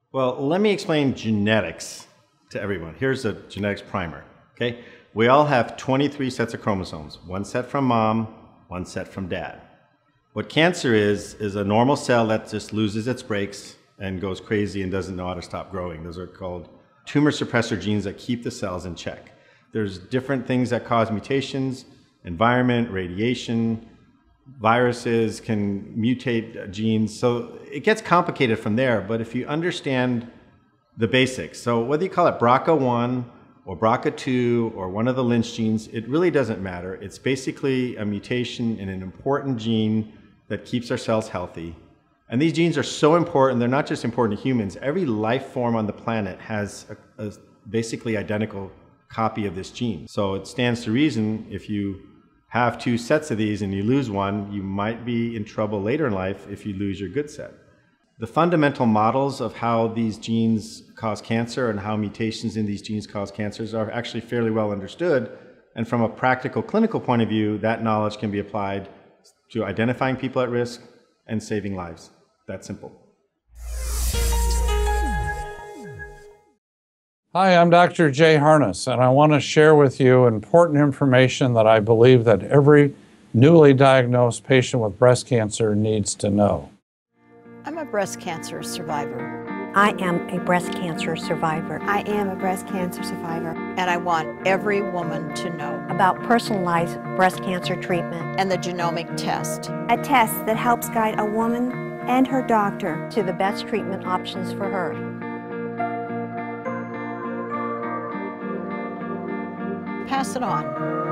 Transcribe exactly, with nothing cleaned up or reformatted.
Well, let me explain genetics to everyone. Here's a genetics primer, okay? We all have twenty-three sets of chromosomes, one set from mom, one set from dad. What cancer is, is a normal cell that just loses its brakes and goes crazy and doesn't know how to stop growing. Those are called tumor suppressor genes that keep the cells in check. There's different things that cause mutations, environment, radiation, viruses can mutate genes. So it gets complicated from there, but if you understand the basics, so whether you call it B R C A one or B R C A two or one of the Lynch genes, it really doesn't matter. It's basically a mutation in an important gene that keeps our cells healthy. And these genes are so important, they're not just important to humans. Every life form on the planet has a, a basically identical copy of this gene. So it stands to reason if you have two sets of these and you lose one, you might be in trouble later in life if you lose your good set. The fundamental models of how these genes cause cancer and how mutations in these genes cause cancers are actually fairly well understood. And from a practical clinical point of view, that knowledge can be applied to identifying people at risk and saving lives. That simple. Hi, I'm Doctor Jay Harness, and I want to share with you important information that I believe that every newly diagnosed patient with breast cancer needs to know. I'm a breast cancer survivor. I am a breast cancer survivor. I am a breast cancer survivor. And I want every woman to know about personalized breast cancer treatment and the genomic test. A test that helps guide a woman and her doctor to the best treatment options for her. Pass it on.